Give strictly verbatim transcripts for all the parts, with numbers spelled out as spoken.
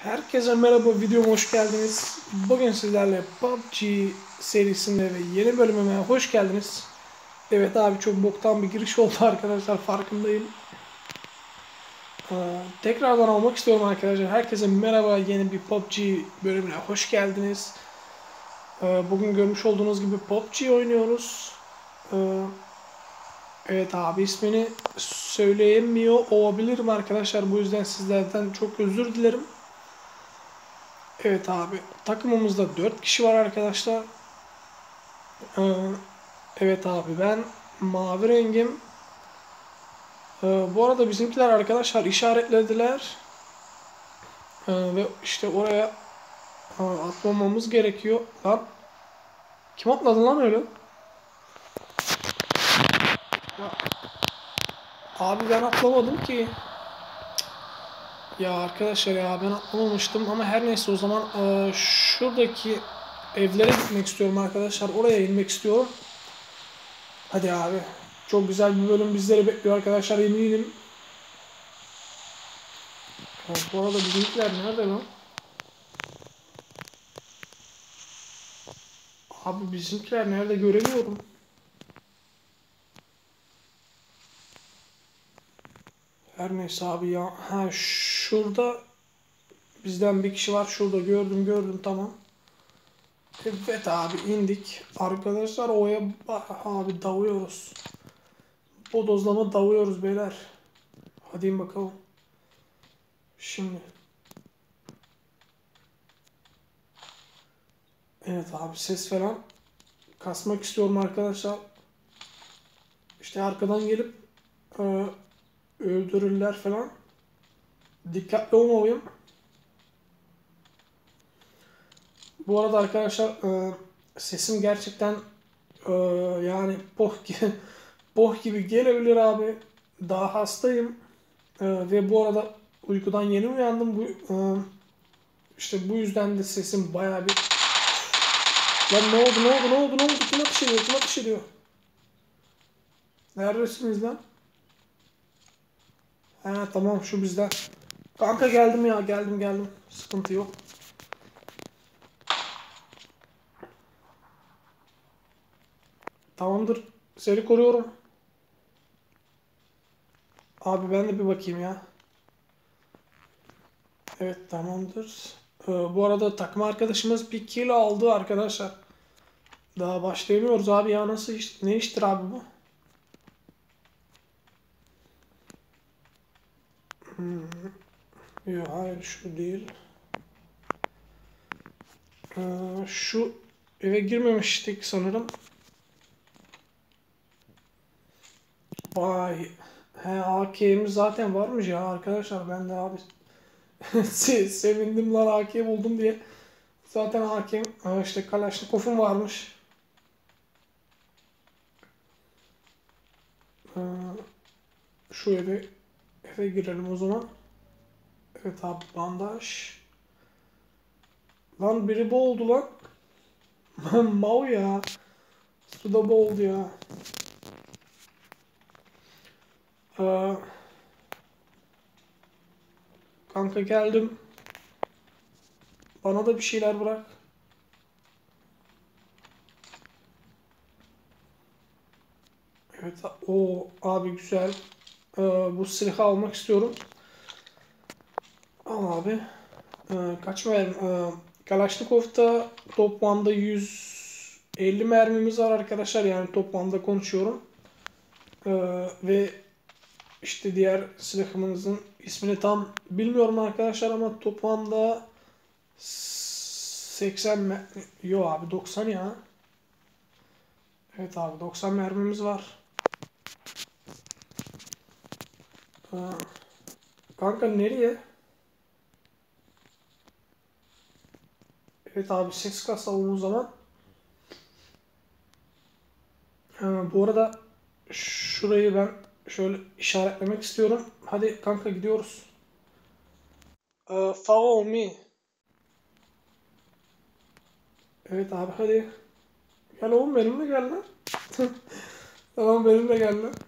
Herkese merhaba, videoma hoş geldiniz. Bugün sizlerle P U B G serisinde ve yeni bölümüme hoş geldiniz. Evet abi, çok boktan bir giriş oldu arkadaşlar, farkındayım. Ee, tekrardan almak istiyorum arkadaşlar. Herkese merhaba, yeni bir P U B G bölümüne hoş geldiniz. Ee, bugün görmüş olduğunuz gibi P U B G oynuyoruz. Ee, evet abi, ismini söyleyemiyor olabilirim arkadaşlar. Bu yüzden sizlerden çok özür dilerim. Evet abi, takımımızda dört kişi var arkadaşlar. Ee, evet abi, ben mavi rengim. Ee, bu arada bizimkiler arkadaşlar işaretlediler. Ee, ve işte oraya e, atlamamız gerekiyor. Lan kim atladı lan öyle? Ya, abi ben atlamadım ki. Ya arkadaşlar, ya ben atlamamıştım ama her neyse, o zaman e, şuradaki evlere gitmek istiyorum arkadaşlar. Oraya inmek istiyorum. Hadi abi. Çok güzel bir bölüm bizleri bekliyor arkadaşlar, eminim. Ya, bu arada bizimkiler nerede lan? Abi bizimkiler nerede, göremiyorum. Her neyse abi ya. Ha, şurada bizden bir kişi var. Şurada gördüm gördüm, tamam. Evet abi, indik. Arkadaşlar oya abi dalıyoruz. Bodozlama dalıyoruz beyler. Hadi in bakalım. Şimdi. Evet abi, ses falan kasmak istiyorum arkadaşlar. İşte arkadan gelip e, öldürürler falan. Dikkatli olmalıyım. Bu arada arkadaşlar, e, sesim gerçekten e, yani boh gibi, boh gibi gelebilir abi. Daha hastayım. E, ve bu arada uykudan yeni uyandım. Bu e, işte bu yüzden de sesim bayağı bir... Lan ne oldu ne oldu ne oldu ne oldu? Kim ateş ediyor? Kim ateş ediyor? Neredesiniz lan? Ha tamam, şu bizden. Kanka geldim ya, geldim geldim. Sıkıntı yok. Tamamdır. Seni koruyorum. Abi ben de bir bakayım ya. Evet tamamdır. Ee, bu arada takım arkadaşımız bir kill aldı arkadaşlar. Daha başlayamıyoruz abi ya, nasıl iş, ne iştir abi bu? Hmm. Yok hayır, şu değil. Ee, şu eve girmemiştik sanırım. Vay. He, A K'miz zaten varmış ya arkadaşlar, ben de abi se- sevindim lan A K buldum diye. Zaten A K işte Kalaşnikov'um varmış. Ee, şu eve eve girelim o zaman. Evet abi, bandaj. Lan biri boğuldu lan. Mal ya. Suda boğuldu ya. Ee, kanka geldim. Bana da bir şeyler bırak. Evet, o abi güzel. Ee, bu silahı almak istiyorum. Al abi. Ee, kaç mermi? Ee, Kalashnikov'da toplamda yüz elli mermimiz var arkadaşlar. Yani toplamda konuşuyorum. Ee, ve işte diğer silahımızın ismini tam bilmiyorum arkadaşlar ama toplamda seksen me- yo abi doksan ya. Evet abi, doksan mermimiz var. Ee, kanka nereye? Evet abi, ses kasalım o zaman. Ee, bu arada şurayı ben şöyle işaretlemek istiyorum. Hadi kanka, gidiyoruz. Ee, follow me. Evet abi, hadi. Gel oğlum, benimle gel lan. Tamam, benimle gel lan.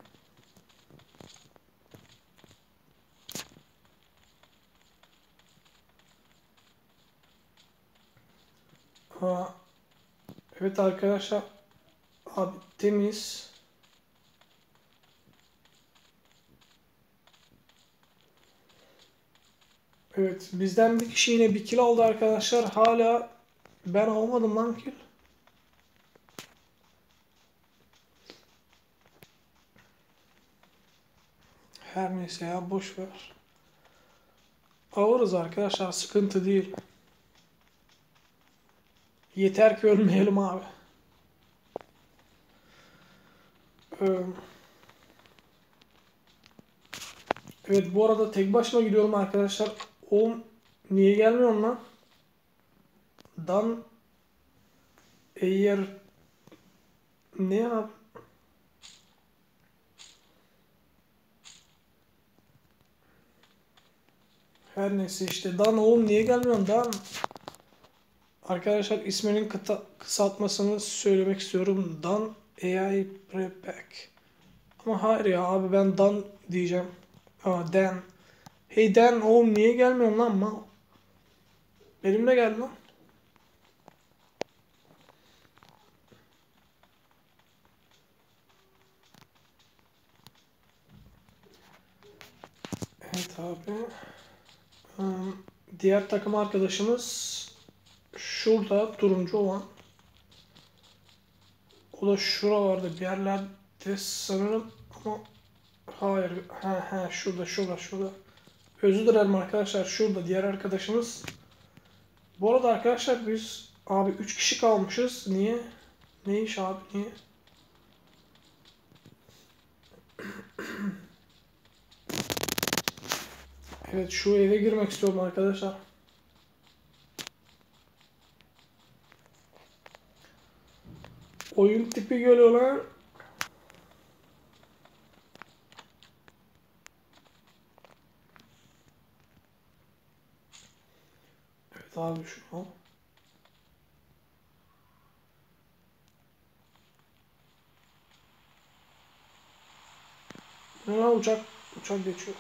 Ha, evet arkadaşlar. Abi temiz. Evet, bizden bir kişi yine bir kill aldı arkadaşlar. Hala ben almadım lan kill. Her neyse ya, boş ver. Alırız arkadaşlar, sıkıntı değil. Yeter ki ölmeyelim abi. Ee, evet, bu arada tek başıma gidiyorum arkadaşlar. Oğlum niye gelmiyorsun lan? Dan eğer ne yap? Her neyse işte, Dan oğlum niye gelmiyorsun Dan? Arkadaşlar isminin kıta, kısaltmasını söylemek istiyorum. Dan A I Prepback. Ama hayır ya abi, ben Dan diyeceğim. Aa, Dan. Hey Dan oğlum niye gelmiyorsun lan mal? Benimle gel lan. Evet abi. Hmm, diğer takım arkadaşımız şurada turuncu olan. O da şuralarda bir yerlerde sanırım ama hayır. Ha ha, şurada şurada şurada. Özür dilerim arkadaşlar, şurada diğer arkadaşımız. Bu arada arkadaşlar biz abi üç kişi kalmışız. Niye? Ne iş abi, niye? Evet, şu eve girmek istiyorum arkadaşlar. Oyun tipi geliyor lan. Evet abi, şu an. Ne lan, uçak uçak geçiyor.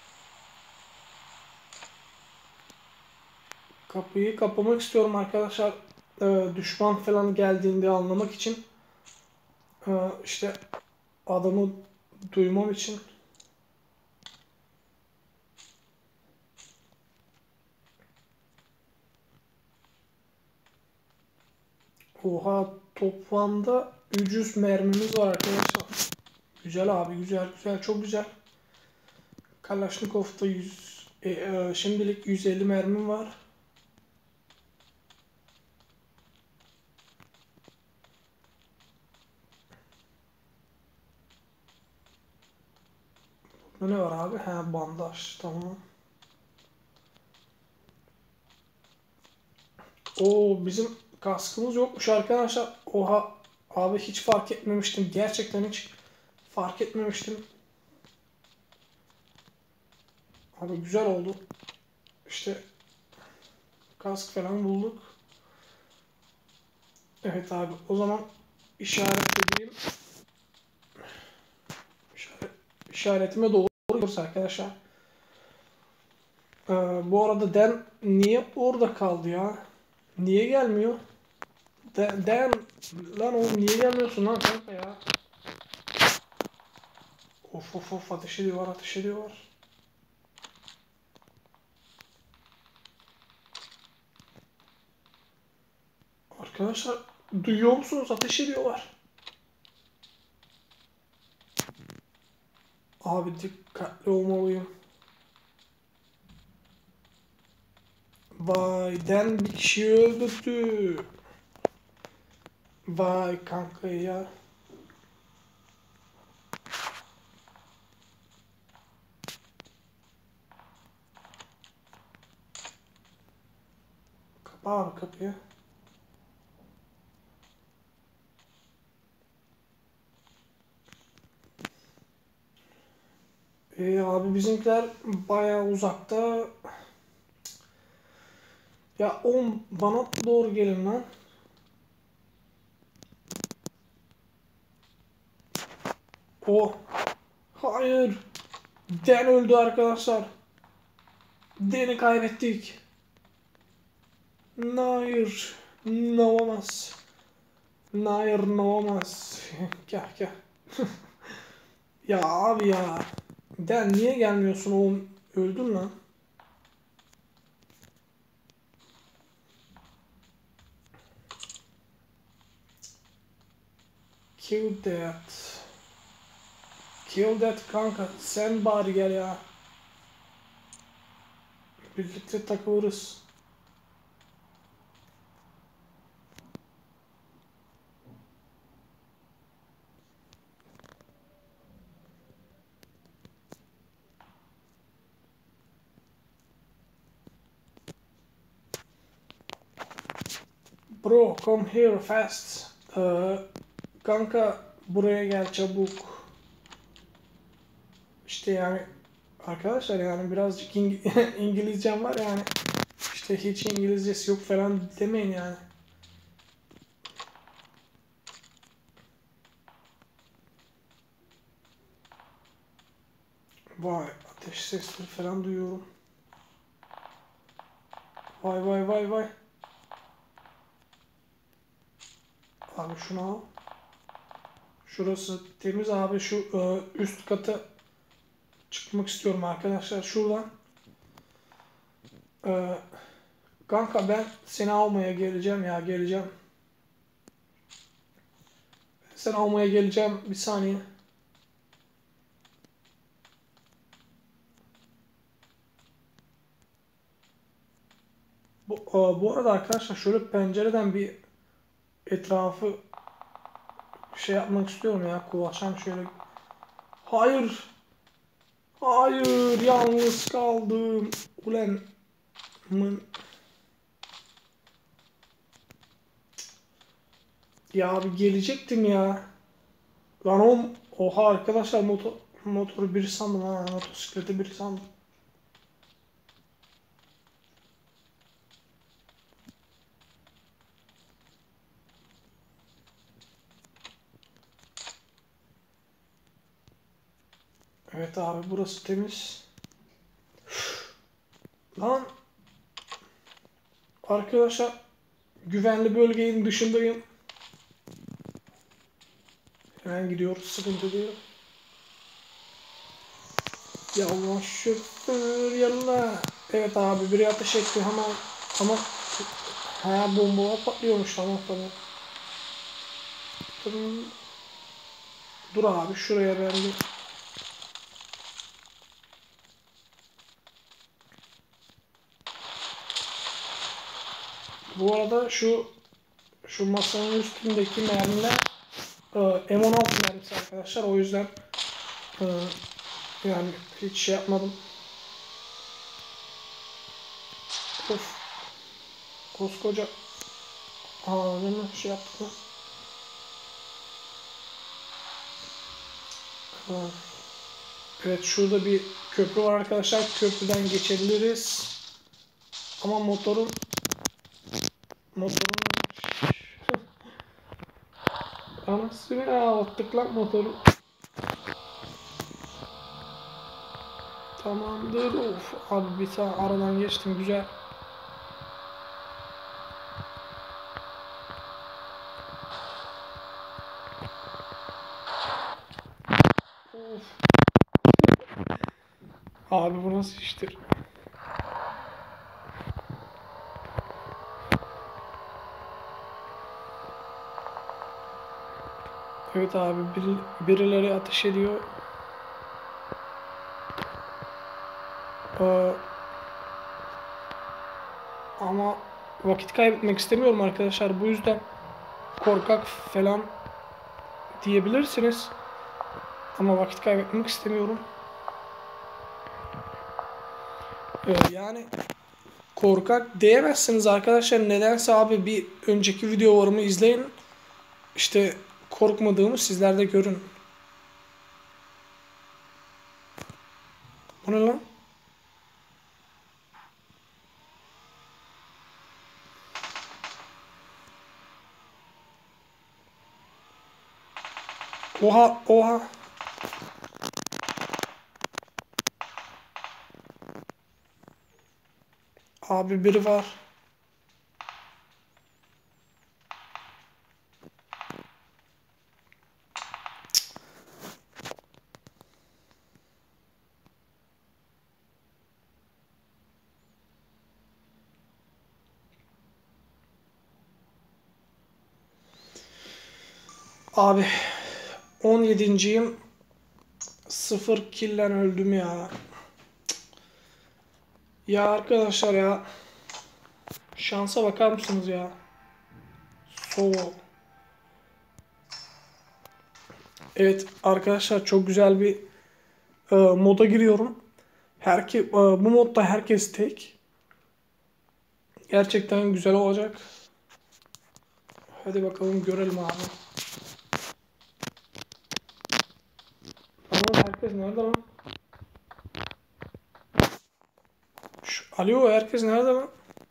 Kapıyı kapamak istiyorum arkadaşlar. Ee, düşman falan geldiğinde anlamak için. Ee, işte adamı duymam için. Oha, toplamda üç yüz mermimiz var arkadaşlar. Güzel abi, güzel güzel, çok güzel. Kalashnikov'da yüz, e, e, şimdilik yüz elli mermim var. Bu ne var abi? Ha, bandaj, tamam. Oo, bizim kaskımız yokmuş arkadaşlar. Oha abi, hiç fark etmemiştim. Gerçekten hiç fark etmemiştim. Abi güzel oldu. İşte kask falan bulduk. Evet abi, o zaman işaretlediğim işaret, işaretime doğru gidiyoruz arkadaşlar. Ee, bu arada Dan niye orada kaldı ya? Niye gelmiyor? Dan, Dan lan oğlum niye gelmiyorsun lan kanka ya? Of of of, ateş ediyor, ateş ediyor. Arkadaşlar duyuyor musunuz? Ateş ediyorlar. Abi dikkatli olmalıyım. Vay, Dan bir kişiyi öldürdü. Vay kanka ya. Kapa abi kapıyı. Ee, abi bizimkiler bayağı uzakta. Ya oğlum, bana doğru gelin lan. Oh. Hayır. Dan öldü arkadaşlar. Dan'i kaybettik. Hayır. Novamaz. Nair Novamaz. Gel gel. Ya abi ya. Den niye gelmiyorsun oğlum? Öldün lan. Kill that. Kill that kanka. Sen bari gel ya. Birlikte takılırız. Bro, come here fast. Ee, kanka buraya gel çabuk. İşte yani arkadaşlar yani birazcık İng İngilizcem var yani. İşte hiç İngilizcesi yok falan demeyin yani. Vay ateş sesleri falan duyuyorum. Vay vay vay vay. Abi şunu al. Şurası temiz abi, şu e, üst kata çıkmak istiyorum arkadaşlar şuradan. E, kanka ben seni almaya geleceğim ya geleceğim. Sen almaya geleceğim bir saniye. Bu, e, bu arada arkadaşlar şöyle pencereden bir etrafı şey yapmak istiyorum ya, kulaçam şöyle. Hayır. Hayır, yalnız kaldım. Ulan mın. Ya bir gelecektim ya. Lan o, oha arkadaşlar motor motoru biri sandım ha, motosikleti biri sandım. Evet abi burası temiz. Lan arkadaşlar güvenli bölgenin dışındayım. Hemen gidiyoruz, sıkıntı değil. Yavaş şoför yallah. Evet abi biri ateş etti hemen ama ha bomba patlıyormuş, tamam tamam. Dur, dur abi şuraya ben bir. Bu arada şu şu masanın üstündeki mermiler e, M on altı mermisi arkadaşlar, o yüzden e, yani hiç şey yapmadım. Of, koskoca ağzını şey yaptım. Ha. Evet şurada bir köprü var arkadaşlar, köprüden geçebiliriz. Ama motorun motorun anasını ağlattık lan motoru. Tamamdır. Of abi bir tane aradan geçtim, güzel. Of. Abi bu nasıl iştir? Evet abi bir, birileri ateş ediyor. Ee, ama vakit kaybetmek istemiyorum arkadaşlar. Bu yüzden korkak falan diyebilirsiniz. Ama vakit kaybetmek istemiyorum. Ee, yani korkak diyemezsiniz arkadaşlar. Nedense abi bir önceki videolarımı izleyin. İşte korkmadığımı sizler de görün. Bu ne lan? Oha oha. Abi biri var. Abi on yedinciyim. sıfır killen öldüm ya. Ya arkadaşlar ya. Şansa bakar mısınız ya? Solo. Evet arkadaşlar, çok güzel bir e, moda giriyorum. Herke, e, bu modda herkes tek. Gerçekten güzel olacak. Hadi bakalım görelim abi. Ama herkes nerede lan? Şu, alo, herkes nerede lan?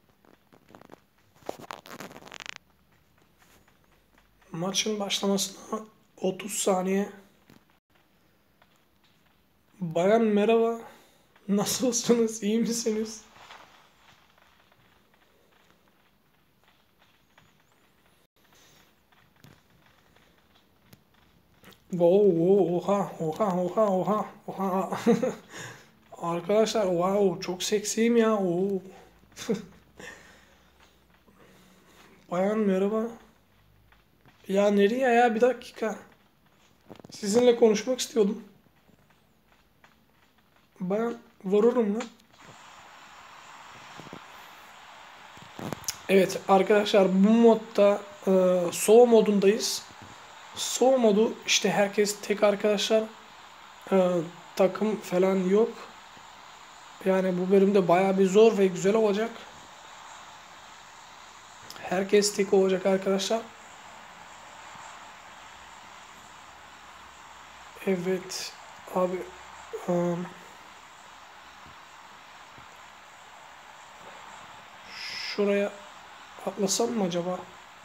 Maçın başlamasına otuz saniye. Bayan merhaba. Nasılsınız? İyi misiniz? Wow, wow, oha, oha, oha, oha, oha. Arkadaşlar, wow, çok seksiyim ya. Oo. Bayan merhaba. Ya nereye ya? Bir dakika. Sizinle konuşmak istiyordum. Bayan vururum lan. Evet arkadaşlar, bu modda e, solo modundayız. Solo modu işte herkes tek arkadaşlar. E, takım falan yok. Yani bu bölümde baya bir zor ve güzel olacak. Herkes tek olacak arkadaşlar. Evet abi, um, şuraya atlasam mı acaba?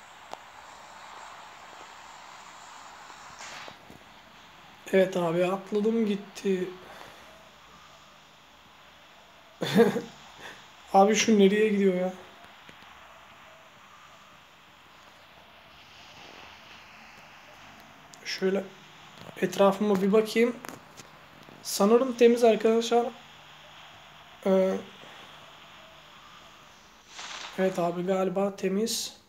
Evet abi, atladım gitti. Abi şu nereye gidiyor ya? Şöyle etrafıma bir bakayım. Sanırım temiz arkadaşlar. Ee, evet abi, galiba temiz.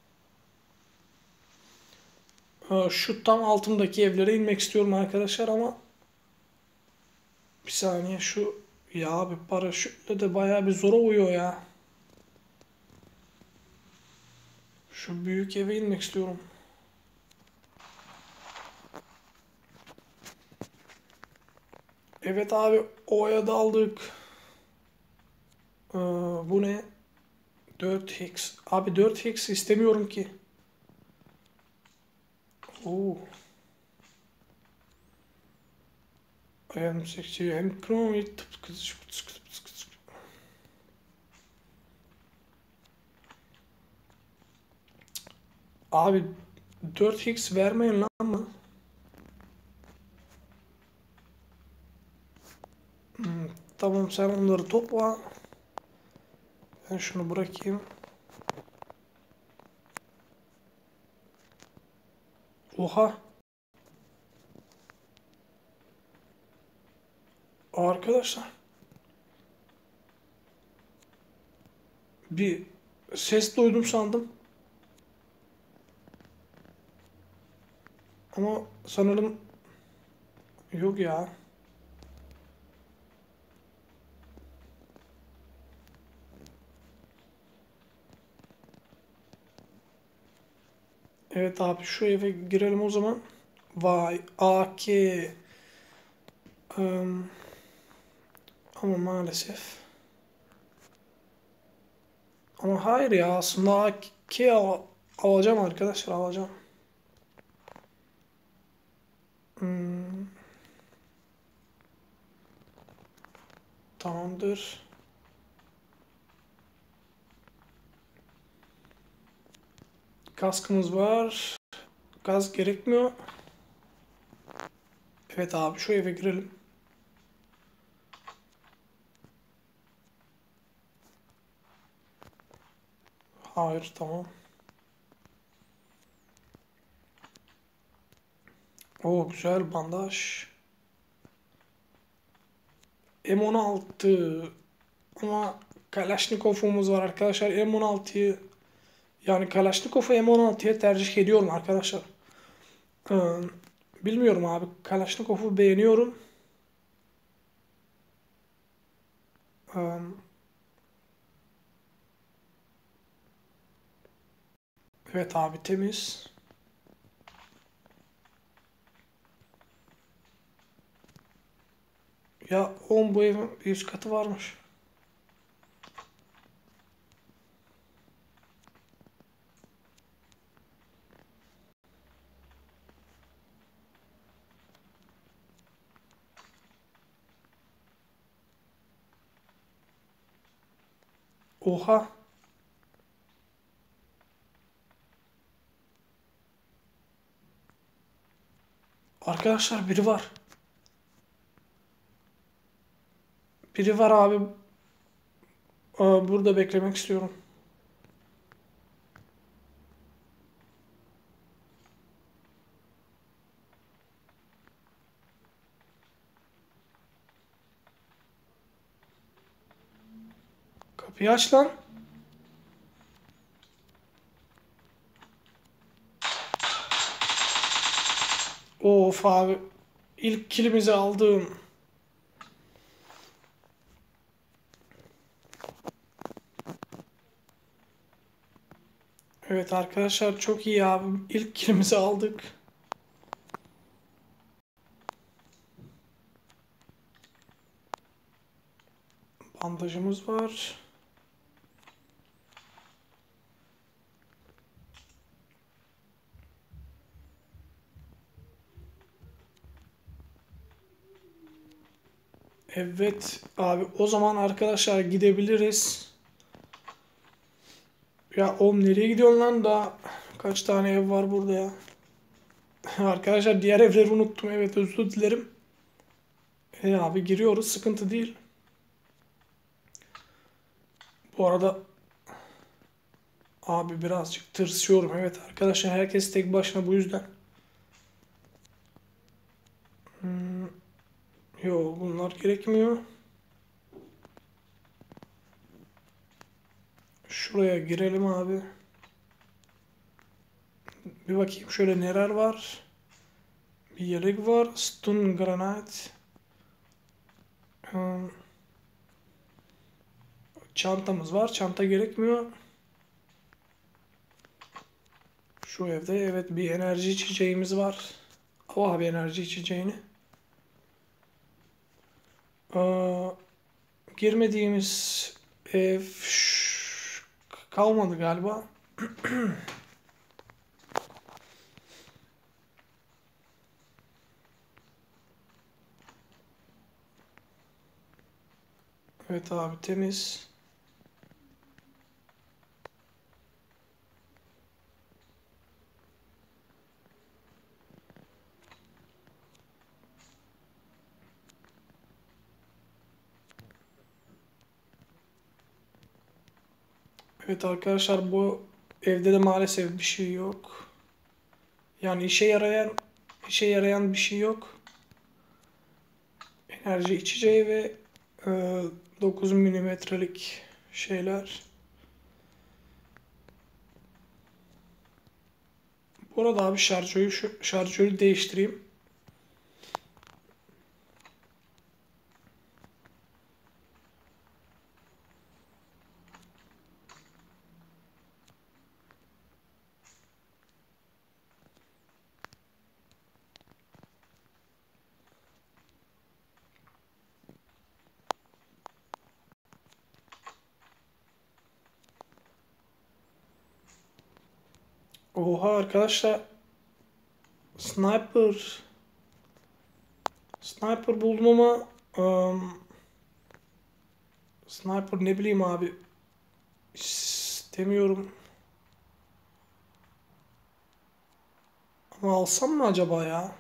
Ee, şu tam altımdaki evlere inmek istiyorum arkadaşlar ama bir saniye, şu ya abi paraşütle de bayağı bir zora uyuyor ya. Şu büyük eve inmek istiyorum. Evet abi, ovaya daldık. Ee, bu ne? dört hex. Abi dört hex istemiyorum ki. Oo. I am sexy and chrome. Abi dört hex vermeyin lan mı? Hmm, tamam, sen onları topla. Ben şunu bırakayım. Oha. Arkadaşlar. Bir ses duydum sandım. Ama sanırım yok ya. Evet abi, şu eve girelim o zaman. Vay A K. Im, ama maalesef. Ama hayır ya, aslında A K al alacağım arkadaşlar, alacağım. Hmm, tamamdır. Kaskımız var. Gaz gerekmiyor. Evet abi, şu eve girelim. Hayır, tamam. O güzel bandaj. M on altı. Ama Kalashnikov'umuz var arkadaşlar. M on altıyı, yani Kalashnikov'u M on altıya tercih ediyorum arkadaşlar. Ee, bilmiyorum abi. Kalashnikov'u beğeniyorum. Ee, evet abi temiz. Ya on bu evin bir üst katı varmış. Oha. Arkadaşlar biri var. Biri var abi. Aa, burada beklemek istiyorum. Kapıyı aç lan. Of abi. İlk kilimizi aldım. Evet arkadaşlar çok iyi abi. İlk kilimizi aldık. Bandajımız var. Evet abi o zaman arkadaşlar gidebiliriz. Ya oğlum nereye gidiyorsun lan da kaç tane ev var burada ya. Arkadaşlar diğer evleri unuttum. Evet özür dilerim. E abi giriyoruz sıkıntı değil. Bu arada abi birazcık tırsıyorum. Evet arkadaşlar herkes tek başına bu yüzden. Hmm, yo bunlar gerekmiyor. Şuraya girelim abi. Bir bakayım şöyle neler var. Bir yelek var. Stun granat. Hmm, çantamız var. Çanta gerekmiyor. Şu evde evet bir enerji içeceğimiz var. Al abi enerji içeceğini. Aa, girmediğimiz ev ş- kalmadı galiba. Evet abi temiz. Evet arkadaşlar bu evde de maalesef bir şey yok. Yani işe yarayan işe yarayan bir şey yok. Enerji içeceği ve e, dokuz milimetrelik şeyler. Bu arada abi şarjörü şu şarjörü değiştireyim. Oha arkadaşlar sniper sniper buldum ama ım, sniper ne bileyim abi istemiyorum. Ama alsam mı acaba ya?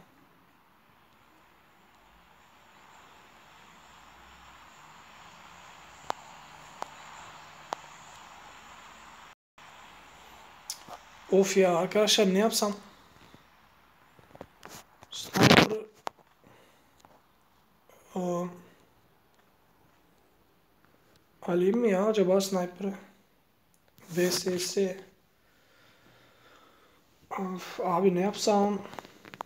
Of ya arkadaşlar ne yapsam? Sniper'ı ım, alayım mı ya acaba sniper'ı? V S S. Of, abi ne yapsam?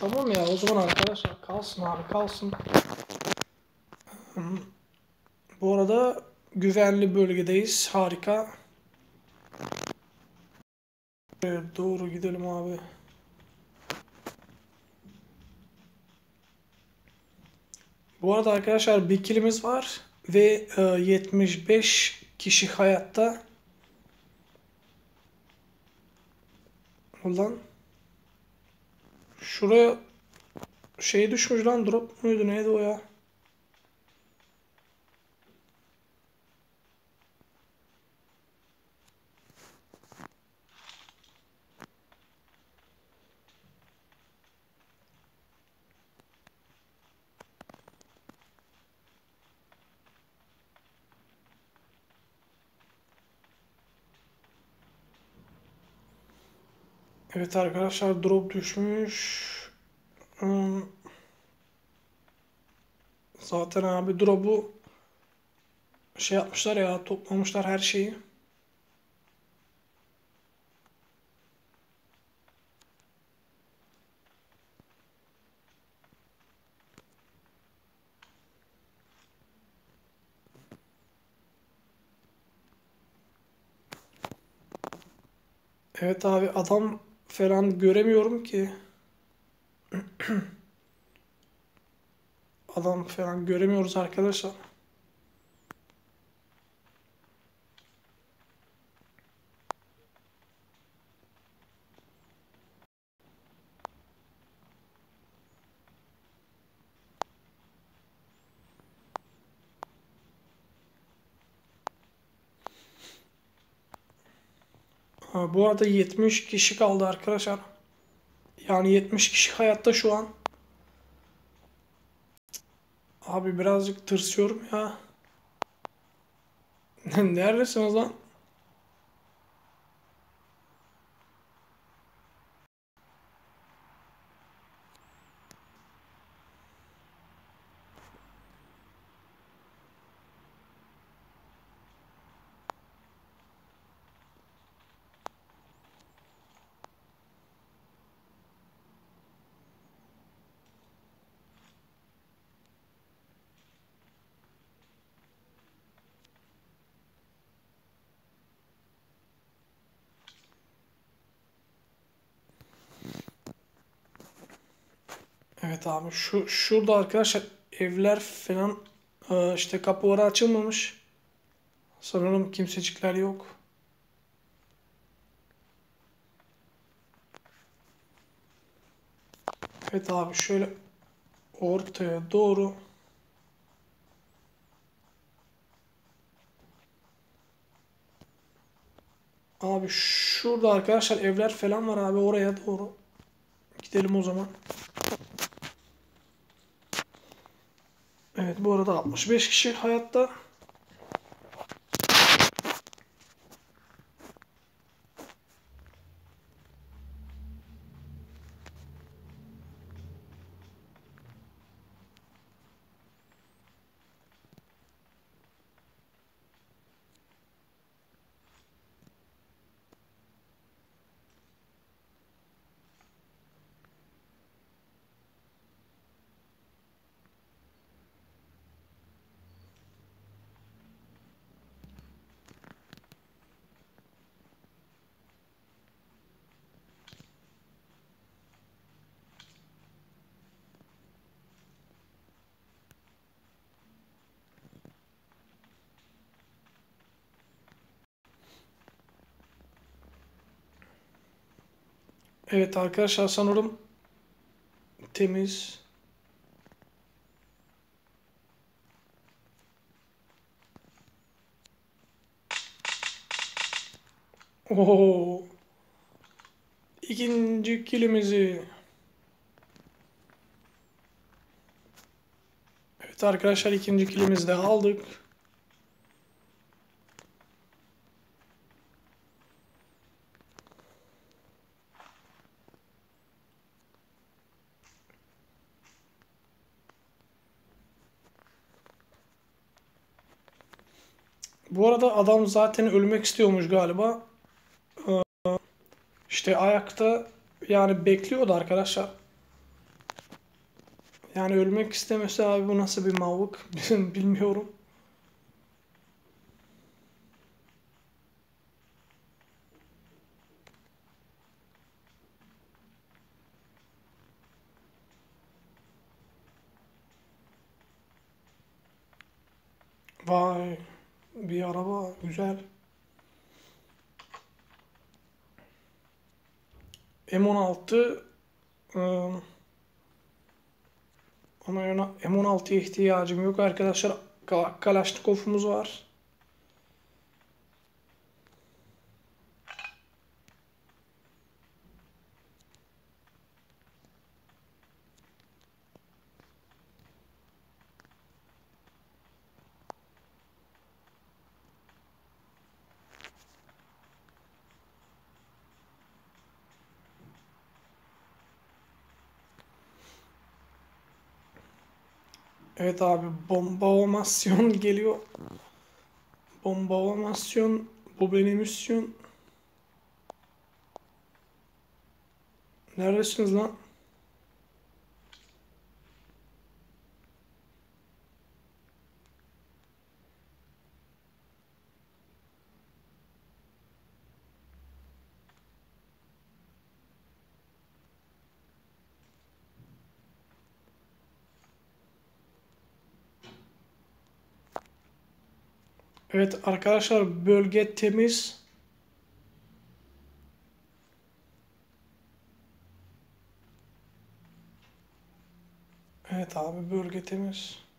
Tamam ya, o zaman arkadaşlar kalsın abi, kalsın. Bu arada güvenli bölgedeyiz. Harika. Evet, doğru gidelim abi. Bu arada arkadaşlar bir kilimiz var ve e, yetmiş beş kişi hayatta. Ulan şuraya şey düşmüş lan, drop muydu neydi o ya? Evet arkadaşlar, drop düşmüş. Hmm, zaten abi drop'u şey yapmışlar ya, toplamışlar her şeyi. Evet abi, adam falan göremiyorum ki. Adam falan göremiyoruz arkadaşlar. Ha, bu arada yetmiş kişi kaldı arkadaşlar. Yani yetmiş kişi hayatta şu an. Abi birazcık tırsıyorum ya. Neredesiniz lan? Evet abi, şu şurada arkadaşlar evler falan, e, işte kapıları açılmamış. Sanırım kimsecikler yok. Evet abi, şöyle ortaya doğru. Abi şurada arkadaşlar evler falan var abi, oraya doğru gidelim o zaman. Evet, bu arada altmış beş kişi hayatta. Evet arkadaşlar, sanırım temiz. Oo, ikinci kilimizi. Evet arkadaşlar, ikinci kilimizi de aldık. Bu arada adam zaten ölmek istiyormuş galiba. İşte ayakta, yani bekliyordu arkadaşlar. Yani ölmek istemesi abi, bu nasıl bir mavlık bilmiyorum. Vay, bir araba güzel. M on altı, ıı, ama M on altıya ihtiyacım yok arkadaşlar. Ka- Kalaşnikov'umuz var. Evet abi, bombamasyon geliyor. Bombamasyon, bu benim misyon. Neredesiniz lan? Evet arkadaşlar, bölge temiz. Evet abi, bölge temiz.